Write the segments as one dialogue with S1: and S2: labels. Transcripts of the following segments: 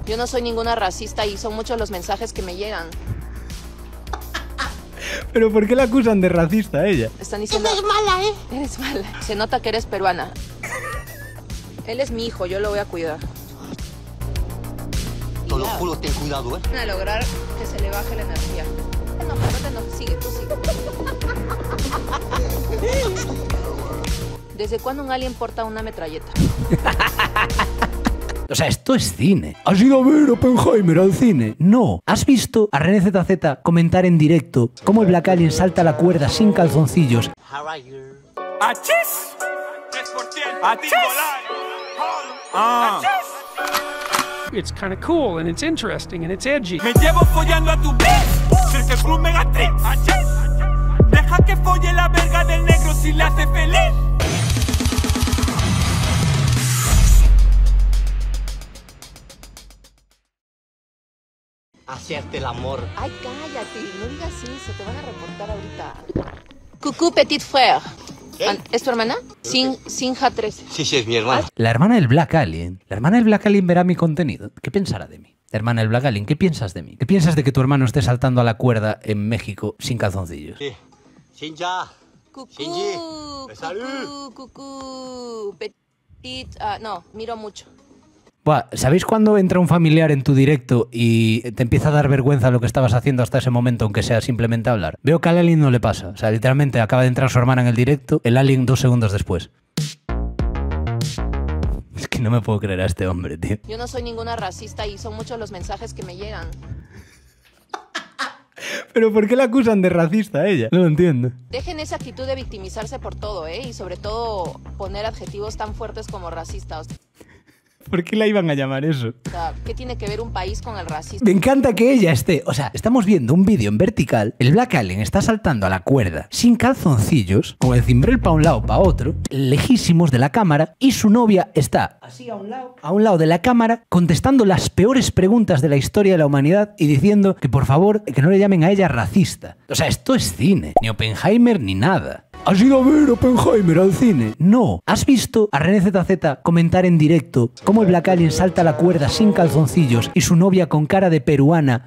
S1: Yo no soy ninguna racista y son muchos los mensajes que me llegan.
S2: ¿Pero por qué la acusan de racista a ella?
S1: Están diciendo... Eres mala, ¿eh? Eres mala. Se nota que eres peruana. Él es mi hijo, yo lo voy a cuidar.
S3: Te lo juro, ten cuidado, ¿eh?
S1: A lograr que se le baje la energía. No te enojes, sigue, tú sigue. ¿Desde cuándo un alien porta una metralleta?
S2: O sea, esto es cine. ¿Has ido a ver Oppenheimer al cine? No. ¿Has visto a René ZZ comentar en directo cómo el Black Alien salta la cuerda sin calzoncillos?
S4: ¡Achis! 3%. ¡Achis! It's kind of cool and it's interesting and it's edgy. Me llevo follando a tu bitch. Cirque Cruz Megatrix. ¡Achis! Deja que folle la verga del negro si le hace feliz.
S3: Hacerte el amor.
S1: Ay, cállate, no digas eso, te van a reportar ahorita. Coucou, petit frère.
S3: ¿Qué?
S1: ¿Es tu hermana? Sinja 13.
S3: Sí, es mi hermana.
S2: La hermana del Black Alien. La hermana del Black Alien verá mi contenido. ¿Qué pensará de mí? Hermana del Black Alien, ¿qué piensas de mí? ¿Qué piensas de que tu hermano esté saltando a la cuerda en México sin calzoncillos?
S3: Sí. Sinja.
S1: Coucou,
S3: Salud.
S1: coucou, petit... no, miro mucho.
S2: Buah, ¿sabéis cuando entra un familiar en tu directo y te empieza a dar vergüenza lo que estabas haciendo hasta ese momento, aunque sea simplemente hablar? Veo que al alien no le pasa. O sea, literalmente acaba de entrar su hermana en el directo, el alien 2 segundos después. Es que no me puedo creer a este hombre, tío.
S1: Yo no soy ninguna racista y son muchos los mensajes que me llegan.
S2: ¿Pero por qué la acusan de racista a ella? No lo entiendo.
S1: Dejen esa actitud de victimizarse por todo, ¿eh? Y sobre todo poner adjetivos tan fuertes como racista. O
S2: ¿Por qué la iban a llamar eso?
S1: sea, ¿qué tiene que ver un país con el racismo?
S2: Me encanta que ella esté... O sea, estamos viendo un vídeo en vertical. El Black Alien está saltando a la cuerda sin calzoncillos, con el cimbrel para un lado, para otro, lejísimos de la cámara, y su novia está así a un lado de la cámara, contestando las peores preguntas de la historia de la humanidad y diciendo que por favor, que no le llamen a ella racista. O sea, esto es cine. Ni Oppenheimer ni nada. ¿Has ido a ver Oppenheimer al cine? No. ¿Has visto a René ZZ comentar en directo cómo el Black Alien salta la cuerda sin calzoncillos y su novia con cara de peruana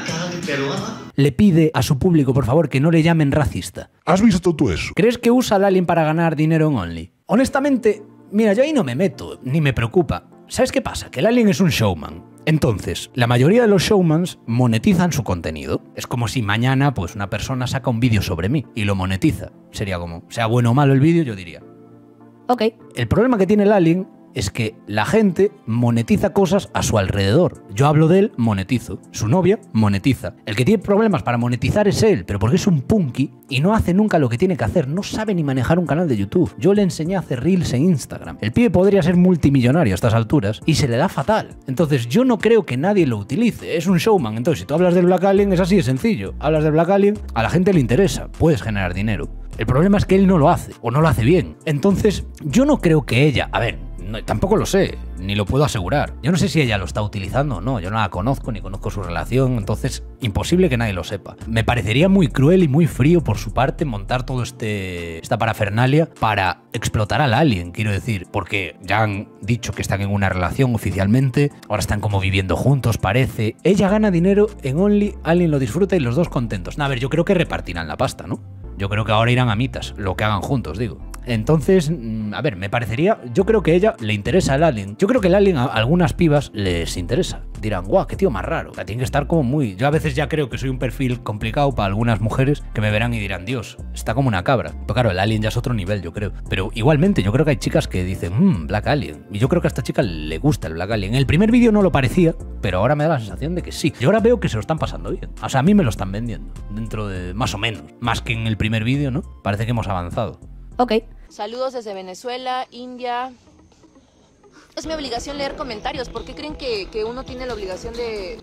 S2: le pide a su público, por favor, que no le llamen racista?
S5: ¿Has visto tú eso?
S2: ¿Crees que usa al alien para ganar dinero en Only? Honestamente, mira, yo ahí no me meto, ni me preocupa. ¿Sabes qué pasa? Que el alien es un showman. Entonces, la mayoría de los showmans monetizan su contenido. Es como si mañana pues una persona saca un vídeo sobre mí y lo monetiza. Sería como, sea bueno o malo el vídeo, yo diría, ok. El problema que tiene el alien es que la gente monetiza cosas a su alrededor. Yo hablo de él, monetizo. Su novia, monetiza. El que tiene problemas para monetizar es él, pero porque es un punky y no hace nunca lo que tiene que hacer. No sabe ni manejar un canal de YouTube. Yo le enseñé a hacer reels en Instagram. El pibe podría ser multimillonario a estas alturas y se le da fatal. Entonces yo no creo que nadie lo utilice. Es un showman. Entonces si tú hablas del Black Alien es así de sencillo. Hablas del Black Alien, a la gente le interesa. Puedes generar dinero. El problema es que él no lo hace, o no lo hace bien. Entonces, yo no creo que ella... A ver, no, tampoco lo sé, ni lo puedo asegurar. Yo no sé si ella lo está utilizando o no. Yo no la conozco, ni conozco su relación. Entonces, imposible que nadie lo sepa. Me parecería muy cruel y muy frío por su parte montar todo esta parafernalia para explotar al alien, quiero decir. Porque ya han dicho que están en una relación oficialmente. Ahora están como viviendo juntos, parece. Ella gana dinero en Only, Alien lo disfruta y los dos contentos. No, a ver, yo creo que repartirán la pasta, ¿no? Yo creo que ahora irán a mitas, lo que hagan juntos, digo. Entonces, a ver, me parecería... Yo creo que a ella le interesa el alien. Yo creo que el alien a algunas pibas les interesa. Dirán, guau, qué tío más raro. O sea, tiene que estar como muy... Yo a veces ya creo que soy un perfil complicado para algunas mujeres que me verán y dirán, Dios, está como una cabra. Pero claro, el alien ya es otro nivel, yo creo. Pero igualmente, yo creo que hay chicas que dicen, Black Alien. Y yo creo que a esta chica le gusta el Black Alien. En el primer vídeo no lo parecía, pero ahora me da la sensación de que sí. Y ahora veo que se lo están pasando bien. O sea, a mí me lo están vendiendo. Dentro de... más o menos. Más que en el primer vídeo, ¿no? Parece que hemos avanzado. Ok.
S1: Saludos desde Venezuela, India. Es mi obligación leer comentarios. ¿Por qué creen que uno tiene la obligación de...?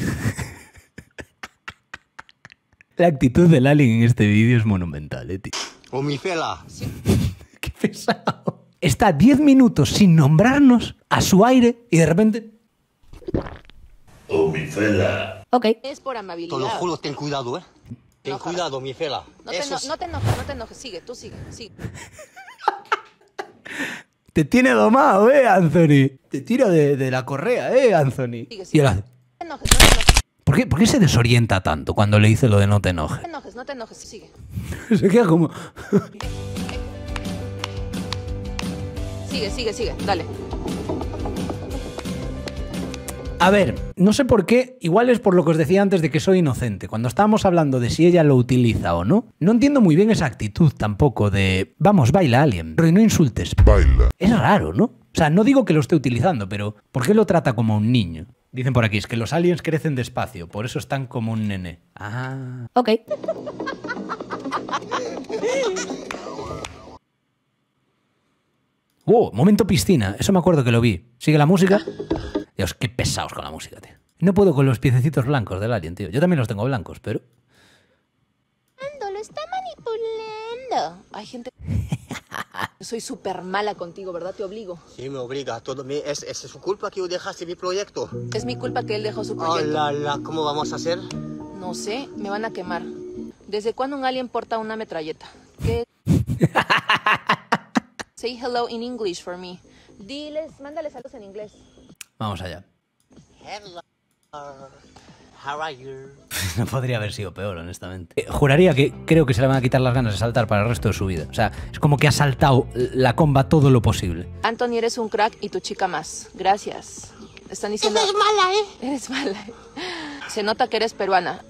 S2: La actitud del alien en este vídeo es monumental, tío.
S3: O mi fela.
S1: Sí.
S2: Qué pesado. Está 10 minutos sin nombrarnos a su aire y de repente...
S5: Oh, mi fela.
S2: Ok.
S1: Es por
S3: Te
S1: amabilidad.
S3: lo juro, ten cuidado, ¿eh? Ten
S1: No,
S3: cuidado, mi fela.
S1: No te enojes, no te enojes. Sigue, tú sigue, sigue.
S2: Te tiene domado, Anthony. Te tira de la correa, Anthony.
S1: Sigue,
S2: Y él hace...
S1: No te enojes, no te enojes.
S2: ¿Por qué se desorienta tanto cuando le dice lo de no te enojes?
S1: No te enojes, sigue.
S2: Se queda como...
S1: Sigue, dale.
S2: A ver, no sé por qué, igual es por lo que os decía antes de que soy inocente. Cuando estábamos hablando de si ella lo utiliza o no, no entiendo muy bien esa actitud tampoco de... Vamos, baila, Alien, pero no insultes.
S5: Baila.
S2: Es raro, ¿no? O sea, no digo que lo esté utilizando, pero ¿por qué lo trata como un niño? Dicen por aquí, es que los aliens crecen despacio, por eso están como un nene. Ah.
S1: Ok.
S2: Momento piscina. Eso me acuerdo que lo vi. ¿Sigue la música? Dios, qué pesados con la música, tío. No puedo con los piececitos blancos del alien, tío. Yo también los tengo blancos, pero...
S1: Lo está manipulando. Hay gente... Soy súper mala contigo, ¿verdad? Te obligo.
S3: Sí, me obliga. Es su culpa que yo dejaste mi proyecto.
S1: Es mi culpa que él dejó su
S3: Oh,
S1: proyecto.
S3: ¿Cómo vamos a hacer?
S1: No sé, me van a quemar. ¿Desde cuándo un alien porta una metralleta? ¿Qué? Say hello in English for me. Mándales saludos en inglés.
S2: Vamos allá.
S3: Hello. How are you?
S2: No podría haber sido peor, honestamente. Juraría que creo que se le van a quitar las ganas de saltar para el resto de su vida. O sea, es como que ha saltado la comba todo lo posible.
S1: Anthony, eres un crack y tu chica más. Gracias. Están diciendo...
S3: Eres mala,
S1: Eres mala. Se nota que eres peruana.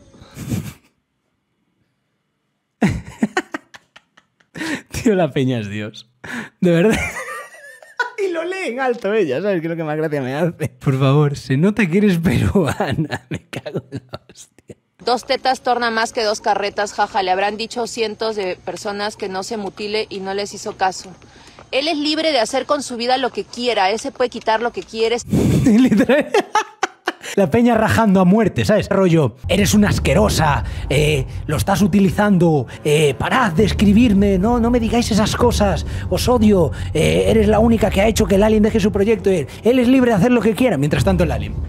S2: Tío, la peña es Dios. De verdad. Y lo lee en alto ella, ¿sabes? Que es lo que más gracia me hace. Por favor, se nota que eres peruana. Me cago en la hostia.
S1: 2 tetas torna más que 2 carretas, jaja. Le habrán dicho cientos de personas que no se mutile y no les hizo caso. Él es libre de hacer con su vida lo que quiera. Él se puede quitar lo que quiere.
S2: Literal. La peña rajando a muerte, ¿sabes? Rollo, eres una asquerosa, lo estás utilizando, parad de escribirme, no me digáis esas cosas, os odio, eres la única que ha hecho que el alien deje su proyecto, él es libre de hacer lo que quiera, mientras tanto el alien.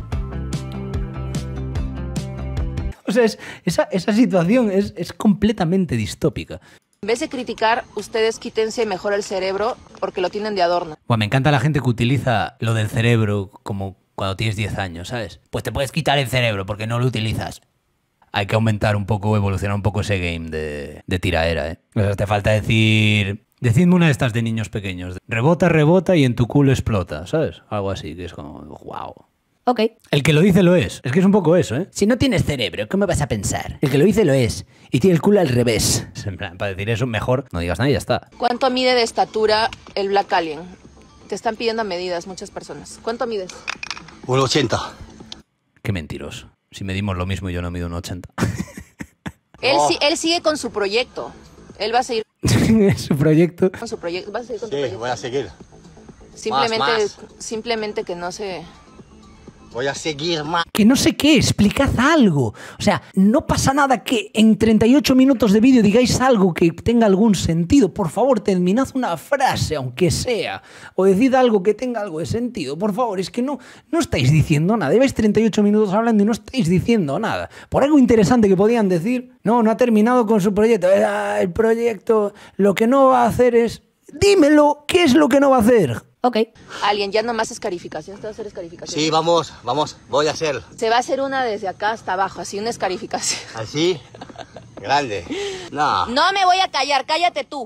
S2: O sea, esa situación es completamente distópica.
S1: En vez de criticar, ustedes quítense mejor el cerebro porque lo tienen de adorno.
S2: Bueno, me encanta la gente que utiliza lo del cerebro como cuando tienes 10 años, ¿sabes? Pues te puedes quitar el cerebro porque no lo utilizas. Hay que aumentar un poco, evolucionar un poco ese game de tiraera, ¿eh? O sea, te falta decir... Decidme una de estas de niños pequeños. Rebota y en tu culo explota, ¿sabes? Algo así, que es como... ¡Wow!
S1: Ok.
S2: El que lo dice lo es. Es que es un poco eso, ¿eh? Si no tienes cerebro, ¿cómo vas a pensar? El que lo dice lo es. Y tiene el culo al revés. En plan, para decir eso, mejor no digas nada y ya está.
S1: ¿Cuánto mide de estatura el Black Alien? Te están pidiendo medidas muchas personas. ¿Cuánto mides?
S3: 1,80.
S2: Qué mentiroso. Si medimos lo mismo y yo no mido un 80.
S1: Él sigue con su proyecto. Él va a seguir
S2: Su proyecto.
S1: con su proyecto. Va a seguir con su
S3: Sí,
S1: proyecto.
S3: voy a seguir.
S1: Simplemente que no se...
S3: Voy a seguir más.
S2: Que no sé qué, explicad algo. O sea, no pasa nada que en 38 minutos de vídeo digáis algo que tenga algún sentido. Por favor, terminad una frase, aunque sea. O decid algo que tenga algo de sentido. Por favor, es que no estáis diciendo nada. Lleváis 38 minutos hablando y no estáis diciendo nada. Por algo interesante que podían decir. No ha terminado con su proyecto. El proyecto, lo que no va a hacer es... Dímelo, ¿qué es lo que no va a hacer?
S1: Ok. Alien, ya nomás escarificación. ¿Te va a hacer escarificación?
S3: Sí, vamos, voy a hacer.
S1: Se va a hacer una desde acá hasta abajo, así una escarificación.
S3: ¿Así? Grande. No.
S1: No me voy a callar, cállate tú.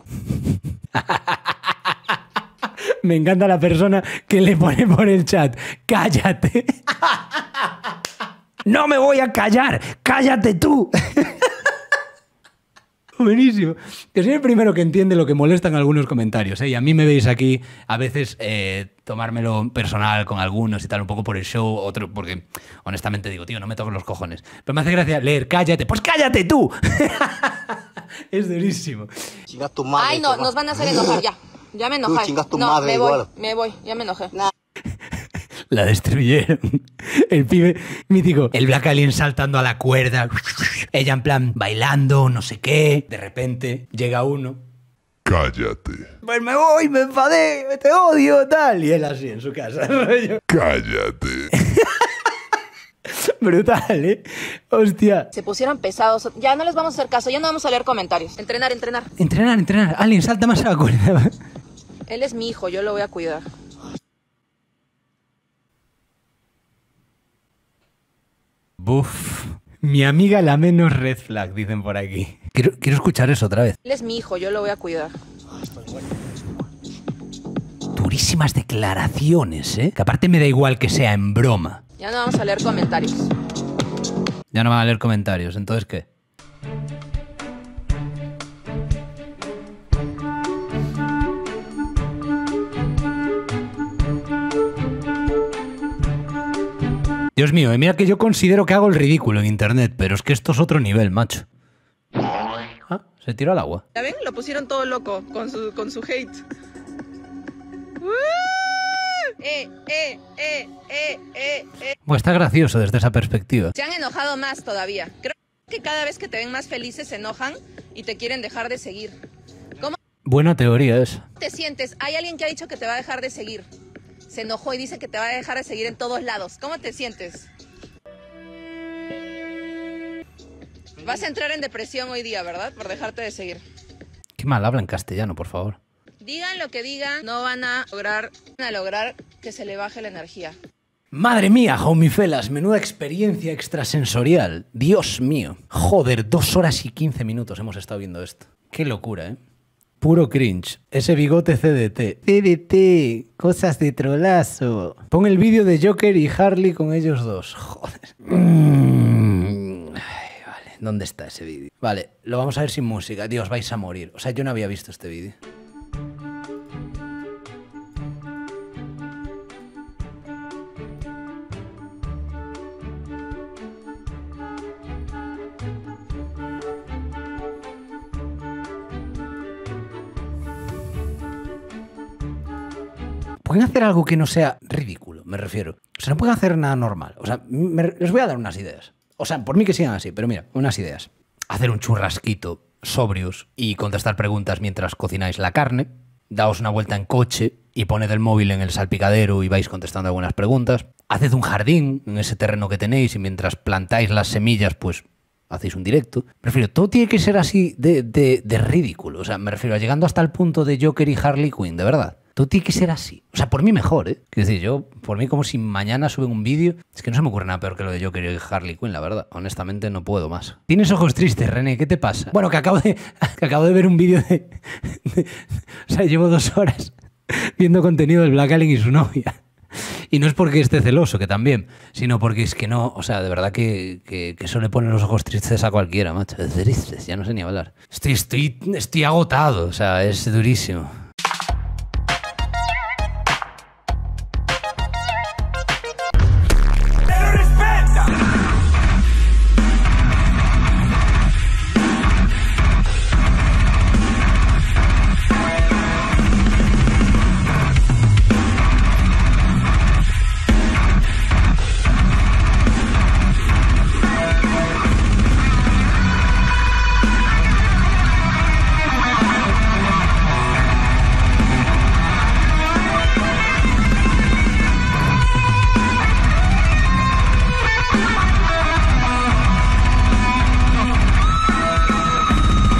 S2: Me encanta la persona que le pone por el chat, cállate. No me voy a callar, cállate tú. Buenísimo. Que soy el primero que entiende lo que molesta en algunos comentarios, ¿eh? Y a mí me veis aquí a veces tomármelo personal con algunos y tal, un poco por el show, otro porque honestamente digo, tío, no me toques los cojones. Pero me hace gracia leer, cállate. Pues cállate tú. Es durísimo.
S3: Chinga tu madre.
S1: Ay, no, nos van a hacer enojar, ya. Ya me enojé.
S3: Tú chingas tu
S1: no,
S3: madre igual.
S1: me voy, ya me enojé.
S2: La destruyeron. El pibe mítico. El Black Alien saltando a la cuerda. Ella en plan bailando, no sé qué. De repente llega uno.
S5: Cállate.
S2: Pues me voy, me enfadé, te odio, tal. Y él así en su casa.
S5: Cállate.
S2: Brutal, ¿eh? Hostia.
S1: Se pusieron pesados. Ya no les vamos a hacer caso, ya no vamos a leer comentarios. Entrenar.
S2: Entrenar. Alien, salta más a la cuerda.
S1: Él es mi hijo, yo lo voy a cuidar.
S2: Buf. Mi amiga la menos red flag, dicen por aquí. Quiero escuchar eso otra vez.
S1: Él es mi hijo, yo lo voy a cuidar.
S2: Durísimas declaraciones, ¿eh? Que aparte me da igual que sea en broma.
S1: Ya no vamos a leer comentarios.
S2: Ya no van a leer comentarios, ¿entonces qué? Dios mío, mira que yo considero que hago el ridículo en internet, pero es que esto es otro nivel, macho. Ah, se tiró al agua.
S1: ¿Ya ven? Lo pusieron todo loco con su hate.
S2: Bueno, está gracioso desde esa perspectiva.
S1: Se han enojado más todavía. Creo que cada vez que te ven más felices se enojan y te quieren dejar de seguir. ¿Cómo
S2: Buena teoría esa.
S1: te sientes? Hay alguien que ha dicho que te va a dejar de seguir. Se enojó y dice que te va a dejar de seguir en todos lados. ¿Cómo te sientes? Vas a entrar en depresión hoy día, ¿verdad? Por dejarte de seguir.
S2: Qué mal habla en castellano, por favor.
S1: Digan lo que digan, no van a lograr que se le baje la energía.
S2: Madre mía, homifelas, menuda experiencia extrasensorial. Dios mío. Joder, 2 horas y 15 minutos hemos estado viendo esto. Qué locura, ¿eh? Puro cringe. Ese bigote CDT. CDT, cosas de trolazo. Pon el vídeo de Joker y Harley con ellos dos. Joder. Ay, vale, ¿dónde está ese vídeo? Vale, lo vamos a ver sin música. Dios, vais a morir. O sea, yo no había visto este vídeo. Pueden hacer algo que no sea ridículo, me refiero. O sea, no pueden hacer nada normal. O sea, les voy a dar unas ideas. O sea, por mí que sigan así, pero mira, unas ideas. Hacer un churrasquito, sobrios, y contestar preguntas mientras cocináis la carne. Daos una vuelta en coche y poned el móvil en el salpicadero y vais contestando algunas preguntas. Haced un jardín en ese terreno que tenéis y mientras plantáis las semillas, pues hacéis un directo. Me refiero, todo tiene que ser así de ridículo. O sea, me refiero a llegando hasta el punto de Joker y Harley Quinn, de verdad. Todo tiene que ser así. O sea, por mí mejor, ¿eh? Quiero decir, yo, por mí como si mañana suben un vídeo... Es que no se me ocurre nada peor que lo de Joker y Harley Quinn, la verdad. Honestamente, no puedo más. Tienes ojos tristes, René, ¿qué te pasa? Bueno, que acabo de ver un vídeo de... O sea, llevo 2 horas viendo contenido del Black Alien y su novia. Y no es porque esté celoso, que también, sino porque es que no... O sea, de verdad que eso le pone los ojos tristes a cualquiera, macho. Tristes, ya no sé ni hablar. Estoy agotado, o sea, es durísimo.